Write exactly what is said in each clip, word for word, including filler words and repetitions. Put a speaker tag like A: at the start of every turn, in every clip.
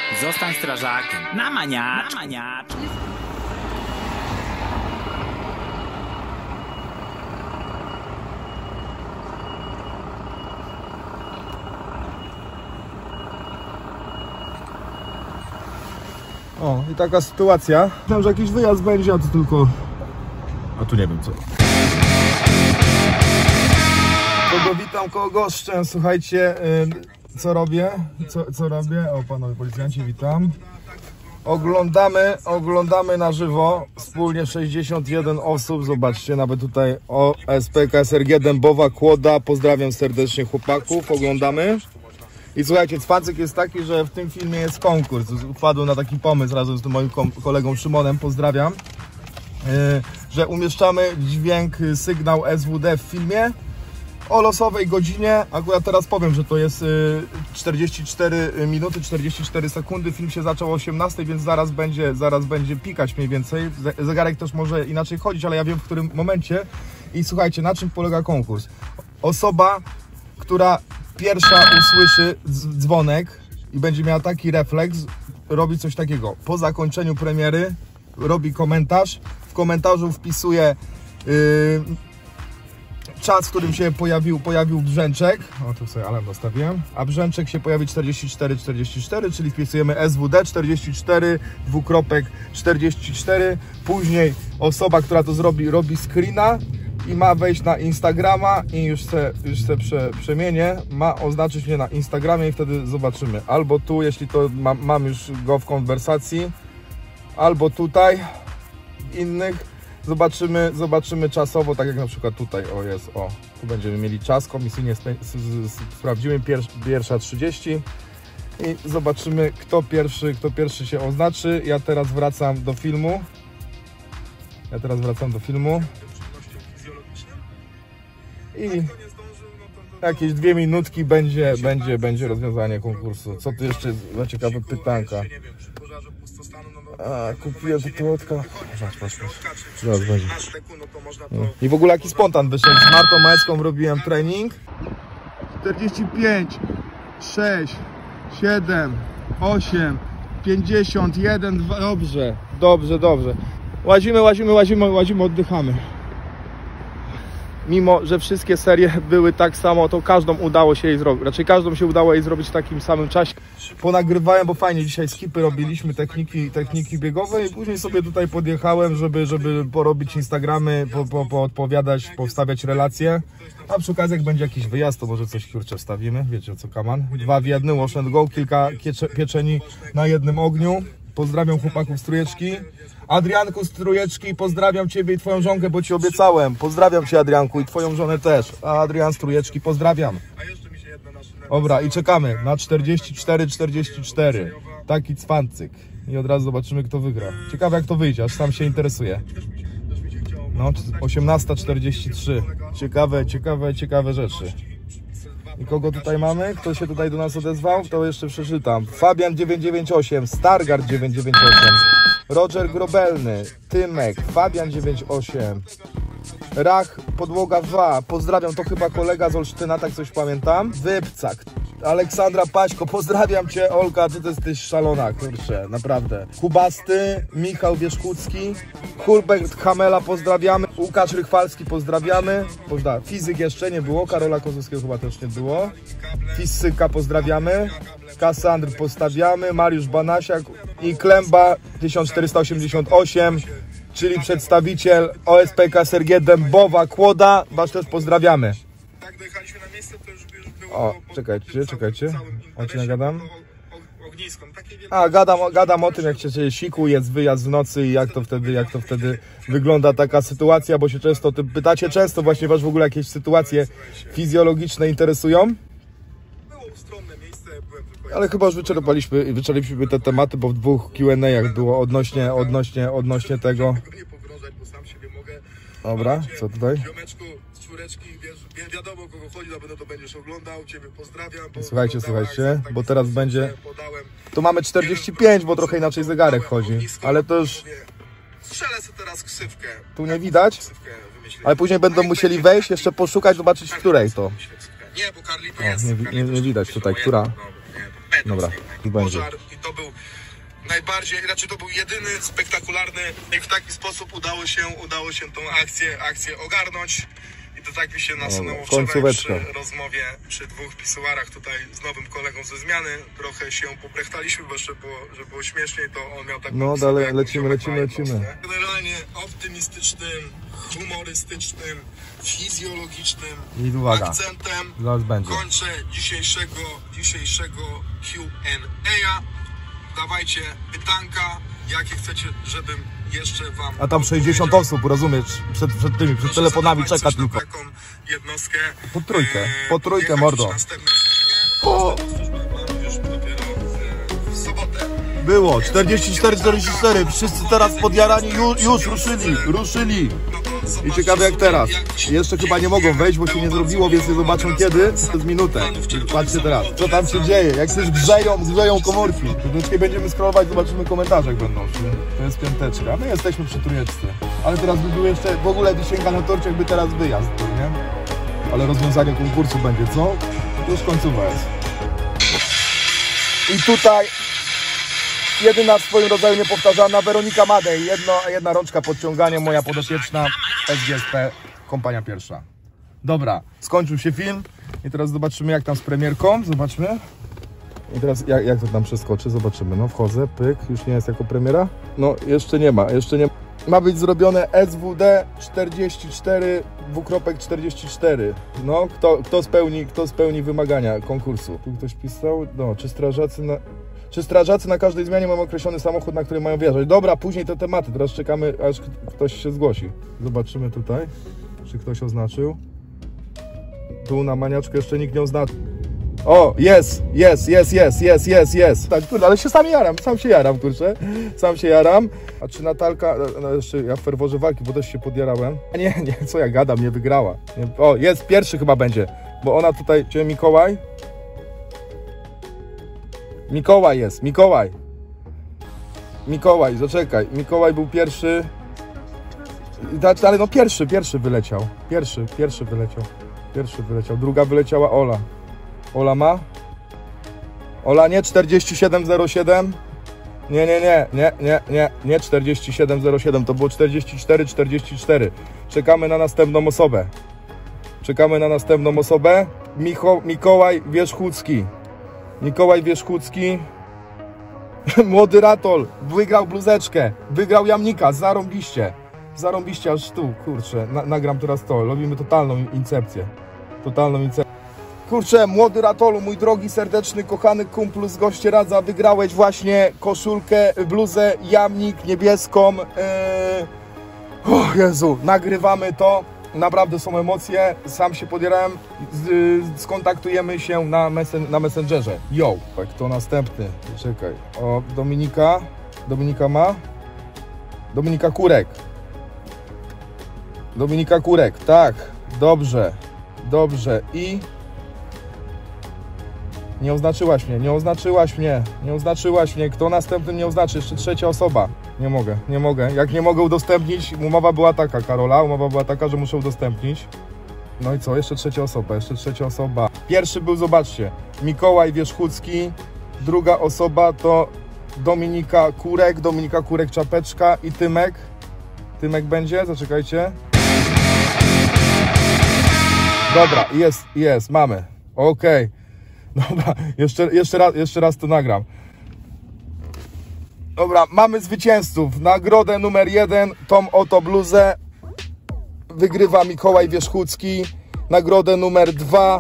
A: Zostań strażakiem. Na maniacz. Na maniacz.
B: O, i taka sytuacja. Myślałem, że jakiś wyjazd będzie, a to tylko... A tu nie wiem co. Kogo witam, kogo goszczę. Słuchajcie, yy, co robię? Co, co robię? O, panowie policjanci, witam. Oglądamy, oglądamy na żywo wspólnie sześćdziesiąt jeden osób. Zobaczcie, nawet tutaj O S P K S R G Dębowa Kłoda. Pozdrawiam serdecznie chłopaków, oglądamy. I słuchajcie, cwacyk jest taki, że w tym filmie jest konkurs. Wpadłem na taki pomysł razem z tym moim kolegą Szymonem, pozdrawiam, yy, że umieszczamy dźwięk, sygnał S W D w filmie o losowej godzinie. Akurat teraz powiem, że to jest czterdzieści cztery minuty, czterdzieści cztery sekundy. Film się zaczął o osiemnastej, więc zaraz będzie, zaraz będzie pikać mniej więcej. Zegarek też może inaczej chodzić, ale ja wiem w którym momencie. I słuchajcie, na czym polega konkurs? Osoba, która pierwsza usłyszy dzwonek i będzie miała taki refleks, robi coś takiego. Po zakończeniu premiery robi komentarz. W komentarzu wpisuje yy, czas, w którym się pojawił, pojawił brzęczek. O, tu sobie alarm dostawiłem. A brzęczek się pojawi czterdzieści cztery czterdzieści cztery, czyli wpisujemy S W D czterdzieści cztery, dwukropek czterdzieści cztery. Później osoba, która to zrobi, robi screena i ma wejść na Instagrama i już se, już se prze, przemienię, ma oznaczyć mnie na Instagramie i wtedy zobaczymy. Albo tu, jeśli to ma, mam już go w konwersacji, albo tutaj innych. Zobaczymy, zobaczymy czasowo, tak jak na przykład tutaj, o jest, o, tu będziemy mieli czas, komisyjnie sprawdzimy, pierwsza trzydzieści i zobaczymy, kto pierwszy, kto pierwszy się oznaczy. Ja teraz wracam do filmu. Ja teraz wracam do filmu. I jakieś dwie minutki będzie, będzie, będzie rozwiązanie konkursu. Co tu jeszcze za ciekawe pytanka? A, kupiłem tatuotka. Patrz, patrz, patrz. Zaraz będzie. I w ogóle jaki spontan wyszedł. Z Martą Majską robiłem trening. czterdzieści pięć, sześć, siedem, osiem, pięćdziesiąt jeden, dwa. Dobrze, dobrze, dobrze. Łazimy, łazimy, łazimy, łazimy, oddychamy. Mimo że wszystkie serie były tak samo, to każdą udało się jej zrobić. Raczej każdą się udało jej zrobić w takim samym czasie. Ponagrywałem, bo fajnie dzisiaj skipy robiliśmy, techniki, techniki biegowe i później sobie tutaj podjechałem, żeby, żeby porobić Instagramy, po, po, poodpowiadać, powstawiać relacje. A przy okazji jak będzie jakiś wyjazd, to może coś kurczę wstawimy. Wiecie o co kaman? Dwa w jednym, wash and go, kilka pieczeni na jednym ogniu. Pozdrawiam chłopaków z Trójeczki. Adrianku z Trójeczki, pozdrawiam Ciebie i Twoją żonkę, bo Ci obiecałem. Pozdrawiam Cię, Adrianku, i Twoją żonę też. A Adrian z Trójeczki, pozdrawiam. Dobra, i czekamy na czterdzieści cztery czterdzieści cztery. Taki cwancyk. I od razu zobaczymy, kto wygra. Ciekawe jak to wyjdzie, aż sam się interesuje. No, osiemnasta czterdzieści trzy. Ciekawe, ciekawe, ciekawe rzeczy. I kogo tutaj mamy? Kto się tutaj do nas odezwał? To jeszcze przeczytam. Fabian dziewięćset dziewięćdziesiąt osiem, Stargard dziewięćset dziewięćdziesiąt osiem, Roger Grobelny, Tymek, Fabian dziewięćdziesiąt osiem, Rach, Podłoga dwa, pozdrawiam, to chyba kolega z Olsztyna, tak coś pamiętam. Wypcak, Aleksandra Paćko, pozdrawiam Cię, Olka, Ty to jesteś szalona, kurczę, naprawdę. Kubasty, Michał Wierzchucki, Hulbert Hamela, pozdrawiamy. Łukasz Rychwalski, pozdrawiamy. Pozdrawiam. Fizyk jeszcze nie było, Karola Kozłowskiego chyba też nie było. Fizyka, pozdrawiamy. Kasandr, postawiamy. Mariusz Banasiak i Klemba tysiąc czterysta osiemdziesiąt osiem, czyli przedstawiciel O S P K S R G Dębowa Kłoda. Was też pozdrawiamy.
C: Tak, dojechaliśmy na miejsce, to już było...
B: O, czekajcie, czekajcie. O czym ja gadam?
C: Ognisko.
B: A, gadam, gadam o tym, jak się siku, jest wyjazd w nocy i jak to wtedy, jak to wtedy wygląda taka sytuacja, bo się często o tym pytacie, często właśnie was w ogóle jakieś sytuacje fizjologiczne interesują. Ale chyba już wyczerpaliśmy, wyczerpaliśmy te tematy, bo w dwóch Q and A'ach było odnośnie, odnośnie, odnośnie tego. Dobra, co tutaj?
C: Wiadomo, kogo chodzi, na pewno to będziesz oglądał, Ciebie pozdrawiam.
B: Słuchajcie, słuchajcie, bo teraz będzie... Tu mamy czterdzieści pięć, bo trochę inaczej zegarek chodzi, ale to już...
C: Strzelę sobie teraz ksywkę.
B: Tu nie widać, ale później będą musieli wejść, jeszcze poszukać, zobaczyć w której to.
C: Nie, bo Carlito
B: O, nie, nie, nie widać tutaj, która... Dobra, i będzie.
C: I to był najbardziej, raczej to był jedyny spektakularny i w taki sposób udało się, udało się tą akcję, akcję ogarnąć. I to tak mi się nasunęło wczoraj przy rozmowie, przy dwóch pisuarach tutaj z nowym kolegą ze zmiany. Trochę się poprechtaliśmy, bo jeszcze było, że było śmieszniej, to on miał taką...
B: No dalej, lecimy, lecimy, lecimy.
C: Generalnie optymistycznym, humorystycznym, fizjologicznym
B: I uwaga,
C: akcentem
B: zaraz będzie.
C: kończę dzisiejszego, dzisiejszego Q and A. Dawajcie pytanka, jakie chcecie, żebym jeszcze wam...
B: A tam sześćdziesiąt osób, rozumiesz, przed, przed tymi, przed telefonami czeka tylko.
C: Taką jednostkę.
B: Po trójkę, po trójkę, mordo. O!
C: Już dopiero w, w sobotę.
B: Było, czterdzieści cztery czterdzieści cztery, wszyscy teraz podjarani, już, już ruszyli, ruszyli. I ciekawe jak teraz. Jeszcze chyba nie mogą wejść, bo się nie zrobiło, więc nie zobaczą kiedy. To jest minutę. Patrzcie teraz, co tam się dzieje. Jak coś grzeją, grzeją komórki. Troszeczkę będziemy scrollować, zobaczymy komentarze jak będą. To jest piąteczka. My jesteśmy przy trójeczce. Ale teraz by był jeszcze w ogóle wisienka na torcie, jakby teraz wyjazd, nie? Ale rozwiązanie konkursu będzie, co? Już końcówka jest. I tutaj jedyna w swoim rodzaju niepowtarzalna Weronika Madej. Jedno, jedna rączka podciągania, moja podopieczna S G S P, kompania pierwsza. Dobra, skończył się film i teraz zobaczymy jak tam z premierką, zobaczmy. I teraz jak, jak to tam przeskoczy, zobaczymy. No wchodzę, pyk, już nie jest jako premiera. No jeszcze nie ma, jeszcze nie ma. Ma być zrobione S W D czterdzieści cztery dwukropek czterdzieści cztery. No, kto, kto, spełni, kto spełni wymagania konkursu? Tu ktoś pisał, no, czy strażacy na... Czy strażacy na każdej zmianie mają określony samochód, na który mają wjeżdżać? Dobra, później te tematy, teraz czekamy, aż ktoś się zgłosi. Zobaczymy tutaj, czy ktoś oznaczył. Tu na maniaczkę jeszcze nikt nie oznaczył. O, jest, jest, jest, jest, jest, jest, jest. Tak, kurde, ale się sam jaram, sam się jaram, kurczę. Sam się jaram. A czy Natalka, no jeszcze ja w ferworze walki, bo też się podjarałem. A nie, nie, co ja gadam, nie wygrała. Nie, o, jest, pierwszy chyba będzie, bo ona tutaj, czy Mikołaj? Mikołaj jest, Mikołaj. Mikołaj, zaczekaj. Mikołaj był pierwszy. Ale no pierwszy, pierwszy wyleciał. Pierwszy, pierwszy wyleciał. Pierwszy wyleciał. Druga wyleciała Ola. Ola ma? Ola nie, czterdzieści siedem zero siedem. Nie, nie, nie, nie, nie, nie, nie czterdzieści siedem zero siedem. To było czterdzieści cztery czterdzieści cztery. Czekamy na następną osobę. Czekamy na następną osobę. Micho, Mikołaj Wierzchucki. Mikołaj Wierzchucki. Młody Ratol. Wygrał bluzeczkę. Wygrał jamnika. Zarąbiście. Zarąbiście aż tu. Kurczę. Na, nagram teraz to. Robimy totalną incepcję. Totalną incepcję. Kurczę, młody Ratolu, mój drogi, serdeczny, kochany kumplu z Goście Radza. Wygrałeś właśnie koszulkę, bluzę, jamnik niebieską. Eee... O Jezu. Nagrywamy to. Naprawdę są emocje, sam się podjarałem, skontaktujemy się na, messen na Messengerze. Yo, tak, to następny, czekaj, o, Dominika, Dominika ma? Dominika Kurek. Dominika Kurek, tak, dobrze, dobrze i... Nie oznaczyłaś mnie, nie oznaczyłaś mnie, nie oznaczyłaś mnie, kto następny nie oznaczy, jeszcze trzecia osoba. Nie mogę, nie mogę, jak nie mogę udostępnić, umowa była taka, Karola, umowa była taka, że muszę udostępnić. No i co, jeszcze trzecia osoba, jeszcze trzecia osoba. Pierwszy był, zobaczcie, Mikołaj Wierzchucki, druga osoba to Dominika Kurek, Dominika Kurek czapeczka i Tymek. Tymek będzie, zaczekajcie. Dobra, jest, jest, mamy, okej. Okay. Dobra, jeszcze, jeszcze, raz, jeszcze raz to nagram. Dobra, mamy zwycięzców. Nagrodę numer jeden, tą oto bluzę wygrywa Mikołaj Wierzchucki. Nagrodę numer dwa.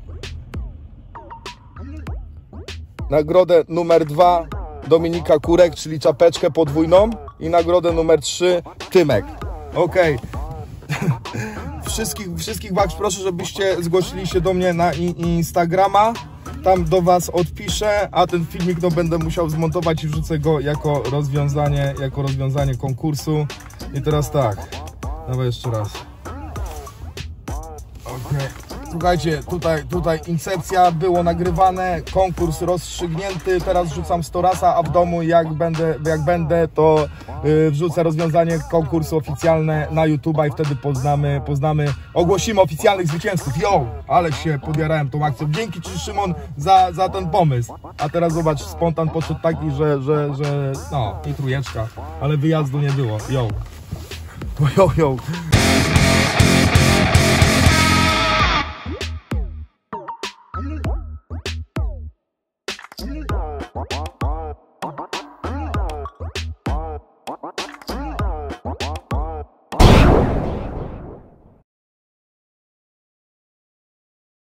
B: Nagrodę numer dwa Dominika Kurek, czyli czapeczkę podwójną. I nagrodę numer trzy Tymek. Okej. Okay. Wszystkich, wszystkich was proszę, żebyście zgłosili się do mnie na Instagrama. Tam do was odpiszę, a ten filmik no, będę musiał zmontować i wrzucę go jako rozwiązanie, jako rozwiązanie konkursu. I teraz tak, dawaj jeszcze raz. Okej. Okay. Słuchajcie, tutaj, tutaj incepcja, było nagrywane, konkurs rozstrzygnięty, teraz rzucam storasa, a w domu jak będę, jak będę to yy, wrzucę rozwiązanie konkursu oficjalne na YouTube'a i wtedy poznamy, poznamy, ogłosimy oficjalnych zwycięzców. Yo, ale się podjarałem tą akcją. Dzięki Ci, Szymon, za, za ten pomysł. A teraz zobacz, spontan podszedł taki, że, że, że no i trójeczka, ale wyjazdu nie było. Yo. Yo, yo.